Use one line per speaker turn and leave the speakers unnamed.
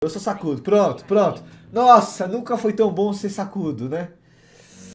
Eu sou sacudo. Pronto, pronto. Nossa, nunca foi tão bom ser sacudo, né?